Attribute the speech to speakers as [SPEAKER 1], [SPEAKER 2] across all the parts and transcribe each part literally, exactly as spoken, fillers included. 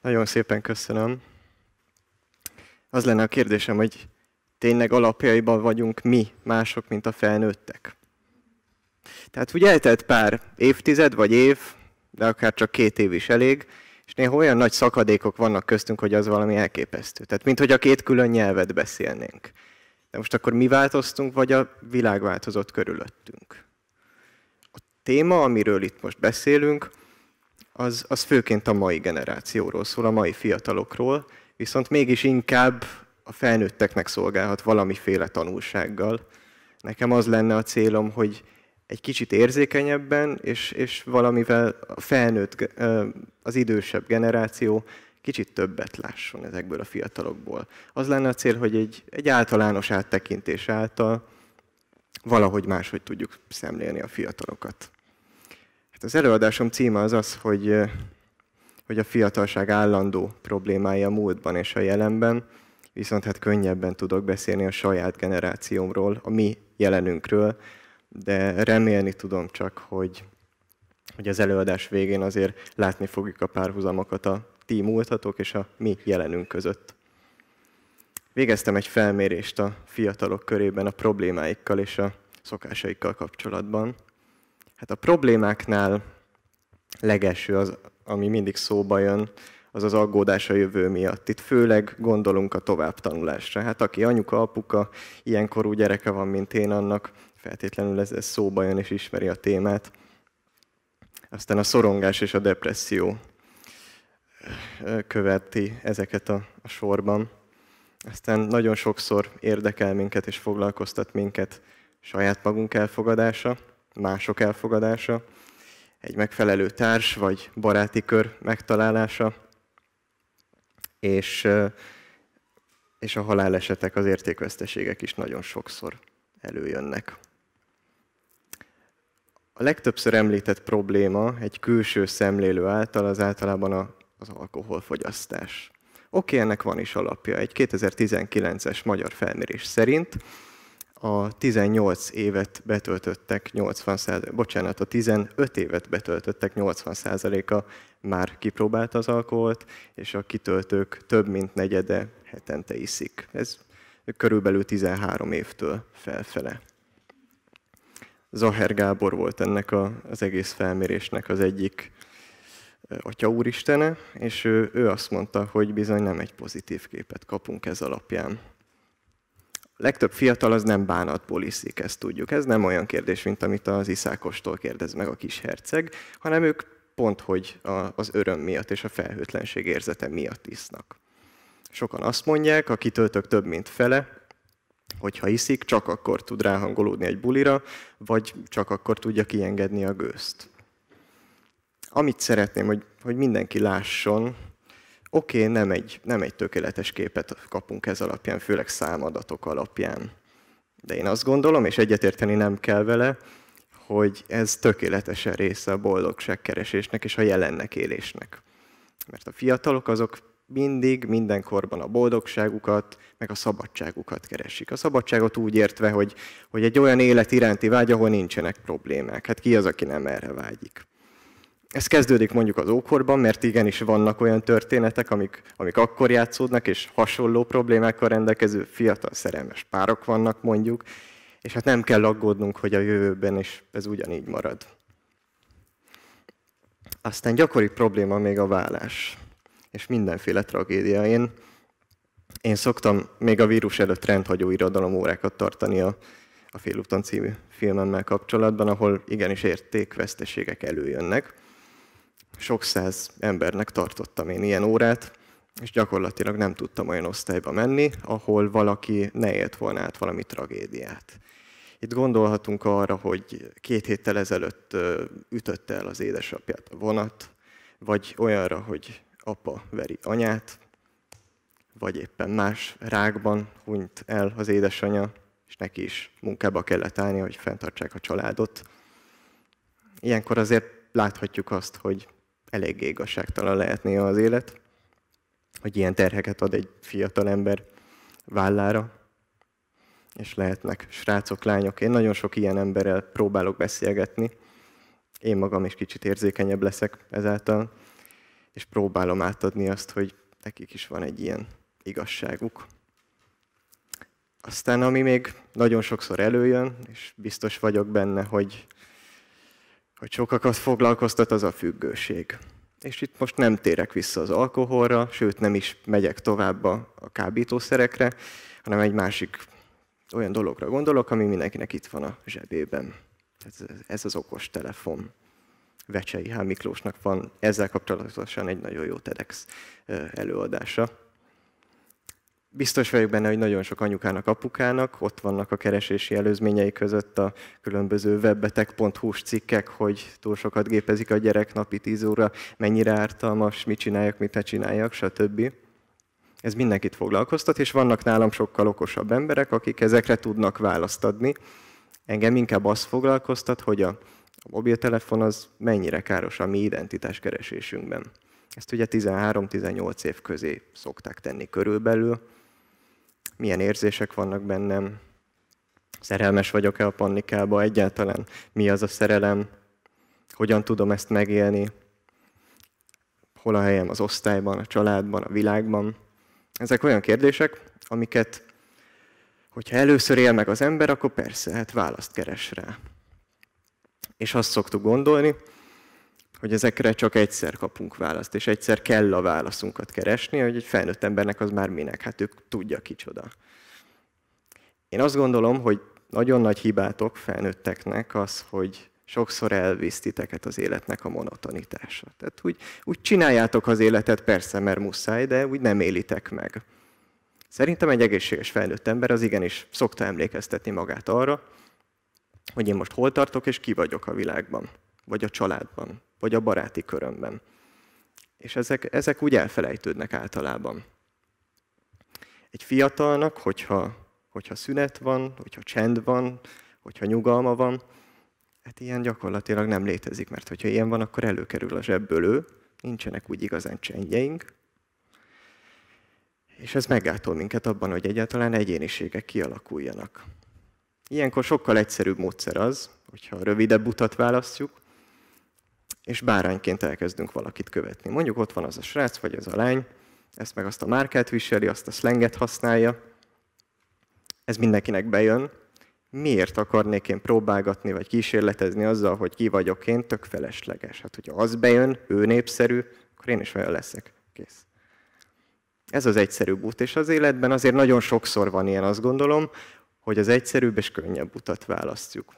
[SPEAKER 1] Nagyon szépen köszönöm. Az lenne a kérdésem, hogy tényleg alapjaiban vagyunk mi mások, mint a felnőttek? Tehát ugye eltelt pár évtized vagy év, de akár csak két év is elég, és néha olyan nagy szakadékok vannak köztünk, hogy az valami elképesztő. Tehát mint hogy a két külön nyelvet beszélnénk. De most akkor mi változtunk, vagy a világ változott körülöttünk? A téma, amiről itt most beszélünk, az, az főként a mai generációról szól, a mai fiatalokról, viszont mégis inkább a felnőtteknek szolgálhat valamiféle tanulsággal. Nekem az lenne a célom, hogy egy kicsit érzékenyebben, és, és valamivel a felnőtt, az idősebb generáció kicsit többet lásson ezekből a fiatalokból. Az lenne a cél, hogy egy, egy általános áttekintés által valahogy máshogy tudjuk szemlélni a fiatalokat. Hát az előadásom címe az az, hogy, hogy a fiatalság állandó problémái a múltban és a jelenben, viszont hát könnyebben tudok beszélni a saját generációmról, a mi jelenünkről, de remélni tudom csak, hogy, hogy az előadás végén azért látni fogjuk a párhuzamokat a ti múltatok és a mi jelenünk között. Végeztem egy felmérést a fiatalok körében a problémáikkal és a szokásaikkal kapcsolatban. Hát a problémáknál legelső az, ami mindig szóba jön, az az aggódás a jövő miatt. Itt főleg gondolunk a továbbtanulásra. Hát aki anyuka, apuka, ilyenkorú gyereke van, mint én, annak feltétlenül ez, ez szóba jön és ismeri a témát. Aztán a szorongás és a depresszió követi ezeket a, a sorban. Aztán nagyon sokszor érdekel minket és foglalkoztat minket saját magunk elfogadása, mások elfogadása, egy megfelelő társ vagy baráti kör megtalálása, és, és a halálesetek, az értékveszteségek is nagyon sokszor előjönnek. A legtöbbször említett probléma egy külső szemlélő által az általában a, az alkoholfogyasztás. Oké, ennek van is alapja. Egy kétezer-tizenkilences magyar felmérés szerint a tizennyolc évet betöltöttek nyolcvan százaléka, bocsánat, a tizenöt évet betöltöttek nyolcvan százaléka már kipróbálta az alkoholt, és a kitöltők több mint negyede hetente iszik. Ez körülbelül tizenhárom évtől felfele. Zaher Gábor volt ennek a, az egész felmérésnek az egyik atya úristene, és ő, ő azt mondta, hogy bizony nem egy pozitív képet kapunk ez alapján. A legtöbb fiatal az nem bánatból iszik, ezt tudjuk. Ez nem olyan kérdés, mint amit az iszákostól kérdez meg a kis herceg, hanem ők pont, hogy az öröm miatt és a felhőtlenség érzete miatt isznak. Sokan azt mondják, a kitöltők több mint fele, hogyha iszik, csak akkor tud ráhangolódni egy bulira, vagy csak akkor tudja kiengedni a gőzt. Amit szeretném, hogy, hogy mindenki lásson, oké, okay, nem, egy, nem egy tökéletes képet kapunk ez alapján, főleg számadatok alapján. De én azt gondolom, és egyetérteni nem kell vele, hogy ez tökéletesen része a boldogságkeresésnek és a jelennek élésnek. Mert a fiatalok azok mindig, mindenkorban a boldogságukat, meg a szabadságukat keresik. A szabadságot úgy értve, hogy, hogy egy olyan élet iránti vágy, ahol nincsenek problémák. Hát ki az, aki nem erre vágyik? Ez kezdődik mondjuk az ókorban, mert igenis vannak olyan történetek, amik, amik akkor játszódnak, és hasonló problémákkal rendelkező fiatal szerelmes párok vannak mondjuk, és hát nem kell aggódnunk, hogy a jövőben is ez ugyanígy marad. Aztán gyakori probléma még a vállás, és mindenféle tragédia. Én, én szoktam még a vírus előtt rendhagyó irodalomórákat tartani a, a Félúton című filmemmel kapcsolatban, ahol igenis értékveszteségek előjönnek. Sok száz embernek tartottam én ilyen órát, és gyakorlatilag nem tudtam olyan osztályba menni, ahol valaki ne élt volna át valami tragédiát. Itt gondolhatunk arra, hogy két héttel ezelőtt ütötte el az édesapját a vonat, vagy olyanra, hogy apa veri anyát, vagy éppen más rákban hunyt el az édesanyja, és neki is munkába kellett állni, hogy fenntartsák a családot. Ilyenkor azért láthatjuk azt, hogy eléggé igazságtalan lehet néha az élet, hogy ilyen terheket ad egy fiatal ember vállára, és lehetnek srácok, lányok. Én nagyon sok ilyen emberrel próbálok beszélgetni, én magam is kicsit érzékenyebb leszek ezáltal, és próbálom átadni azt, hogy nekik is van egy ilyen igazságuk. Aztán ami még nagyon sokszor előjön, és biztos vagyok benne, hogy, hogy sokakat foglalkoztat, az a függőség. És itt most nem térek vissza az alkoholra, sőt nem is megyek tovább a, a kábítószerekre, hanem egy másik olyan dologra gondolok, ami mindenkinek itt van a zsebében. Ez, ez az okos telefon. Vecsei H. Miklósnak van ezzel kapcsolatosan egy nagyon jó TEDx előadása. Biztos vagyok benne, hogy nagyon sok anyukának, apukának ott vannak a keresési előzményei között a különböző webbeteg pont hu-s cikkek, hogy túl sokat gépezik a gyerek napi tíz óra, mennyire ártalmas, mit csináljak, mit ne csináljak, stb. Ez mindenkit foglalkoztat, és vannak nálam sokkal okosabb emberek, akik ezekre tudnak választ adni. Engem inkább azt foglalkoztat, hogy a A mobiltelefon az mennyire káros a mi identitáskeresésünkben. Ezt ugye tizenhárom-tizennyolc év közé szokták tenni körülbelül. Milyen érzések vannak bennem? Szerelmes vagyok-e a pannikába? Egyáltalán mi az a szerelem? Hogyan tudom ezt megélni? Hol a helyem az osztályban, a családban, a világban? Ezek olyan kérdések, amiket, hogyha először él meg az ember, akkor persze, hát választ keres rá. És azt szoktuk gondolni, hogy ezekre csak egyszer kapunk választ, és egyszer kell a válaszunkat keresni, hogy egy felnőtt embernek az már minek, hát ők tudja kicsoda. Én azt gondolom, hogy nagyon nagy hibátok felnőtteknek az, hogy sokszor elvisz titeket az életnek a monotonitása. Tehát úgy, úgy csináljátok az életet, persze, mert muszáj, de úgy nem élitek meg. Szerintem egy egészséges felnőtt ember az igenis szokta emlékeztetni magát arra, hogy én most hol tartok, és ki vagyok a világban, vagy a családban, vagy a baráti körömben. És ezek, ezek úgy elfelejtődnek általában. Egy fiatalnak, hogyha, hogyha szünet van, hogyha csend van, hogyha nyugalma van, hát ilyen gyakorlatilag nem létezik, mert hogyha ilyen van, akkor előkerül a zsebből ő, nincsenek úgy igazán csendjeink, és ez meggátol minket abban, hogy egyáltalán egyéniségek kialakuljanak. Ilyenkor sokkal egyszerűbb módszer az, hogyha rövidebb utat választjuk, és bárányként elkezdünk valakit követni. Mondjuk ott van az a srác, vagy ez a lány, ezt meg azt a márkát viseli, azt a szlenget használja. Ez mindenkinek bejön. Miért akarnék én próbálgatni, vagy kísérletezni azzal, hogy ki vagyok én, tök felesleges. Hát, hogyha az bejön, ő népszerű, akkor én is olyan leszek. Kész. Ez az egyszerűbb út, és az életben azért nagyon sokszor van ilyen, azt gondolom, hogy az egyszerűbb és könnyebb utat választjuk.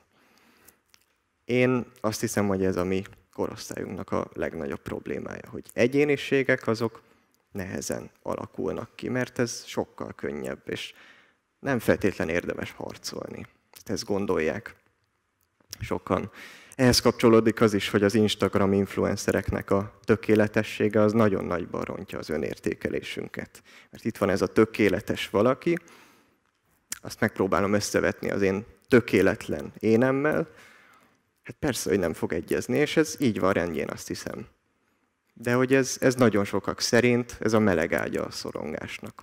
[SPEAKER 1] Én azt hiszem, hogy ez a mi korosztályunknak a legnagyobb problémája, hogy egyéniségek azok nehezen alakulnak ki, mert ez sokkal könnyebb, és nem feltétlen érdemes harcolni. Ezt gondolják sokan. Ehhez kapcsolódik az is, hogy az Instagram influencereknek a tökéletessége az nagyon nagyban rontja az önértékelésünket. Mert itt van ez a tökéletes valaki, azt megpróbálom összevetni az én tökéletlen énemmel, hát persze, hogy nem fog egyezni, és ez így van rendjén, azt hiszem. De hogy ez, ez nagyon sokak szerint, ez a meleg ágya a szorongásnak.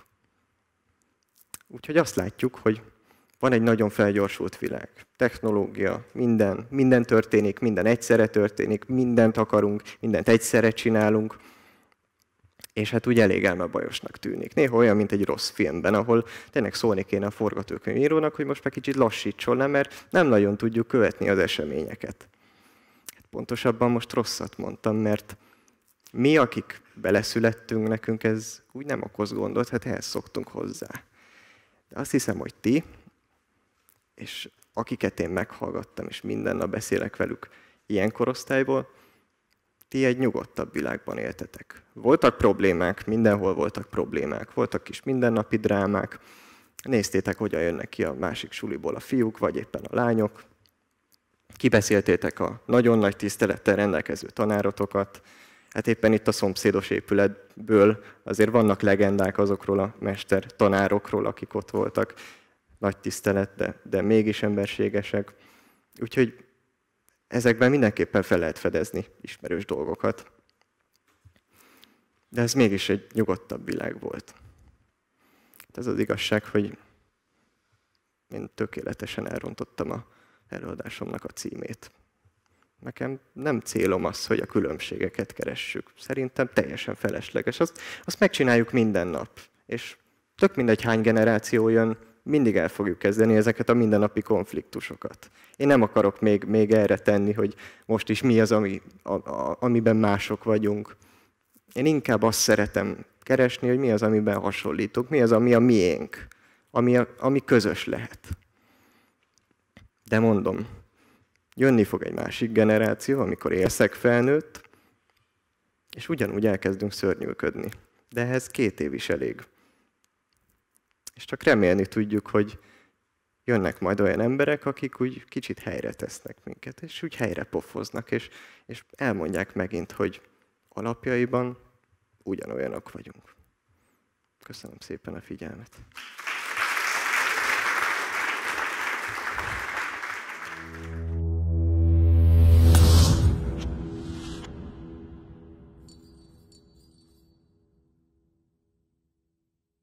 [SPEAKER 1] Úgyhogy azt látjuk, hogy van egy nagyon felgyorsult világ. Technológia, minden, minden történik, minden egyszerre történik, mindent akarunk, mindent egyszerre csinálunk, és hát úgy elég elmebajosnak tűnik. Néha olyan, mint egy rossz filmben, ahol tényleg szólni kéne a forgatókönyvírónak, hogy most már kicsit lassítson le, mert nem nagyon tudjuk követni az eseményeket. Pontosabban most rosszat mondtam, mert mi, akik beleszülettünk, nekünk ez úgy nem okoz gondot, hát ehhez szoktunk hozzá. De azt hiszem, hogy ti, és akiket én meghallgattam, és minden nap beszélek velük ilyen korosztályból, ti egy nyugodtabb világban éltetek. Voltak problémák, mindenhol voltak problémák, voltak kis mindennapi drámák, néztétek, hogyan jönnek ki a másik suliból a fiúk, vagy éppen a lányok, kibeszéltétek a nagyon nagy tisztelettel rendelkező tanárotokat, hát éppen itt a szomszédos épületből azért vannak legendák azokról a mester tanárokról, akik ott voltak, nagy tisztelet, de, de mégis emberségesek. Úgyhogy ezekben mindenképpen fel lehet fedezni ismerős dolgokat. De ez mégis egy nyugodtabb világ volt. Ez az igazság, hogy én tökéletesen elrontottam az előadásomnak a címét. Nekem nem célom az, hogy a különbségeket keressük. Szerintem teljesen felesleges. Azt, azt megcsináljuk minden nap. És tök mindegy, hány generáció jön, mindig el fogjuk kezdeni ezeket a mindennapi konfliktusokat. Én nem akarok még, még erre tenni, hogy most is mi az, ami, a, a, amiben mások vagyunk. Én inkább azt szeretem keresni, hogy mi az, amiben hasonlítok, mi az, ami a miénk, ami, a, ami közös lehet. De mondom, jönni fog egy másik generáció, amikor élszek felnőtt, és ugyanúgy elkezdünk szörnyűködni. De ehhez két év is elég. És csak remélni tudjuk, hogy jönnek majd olyan emberek, akik úgy kicsit helyre tesznek minket, és úgy helyre pofoznak, és, és elmondják megint, hogy alapjaiban ugyanolyanok vagyunk. Köszönöm szépen a figyelmet.